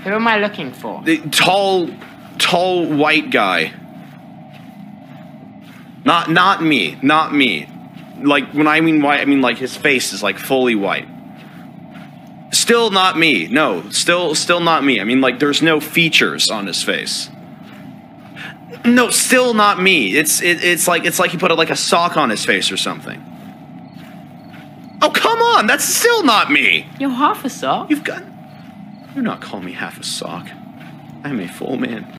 Who am I looking for? The tall white guy. Not me. Not me. Like, when I mean white, I mean, like, his face is, like, fully white. Still not me. No, still not me. I mean, like, there's no features on his face. No, still not me. It's like he put like a sock on his face or something. Oh, come on! That's still not me! You're half a sock. Do not call me half a sock. I am a full man.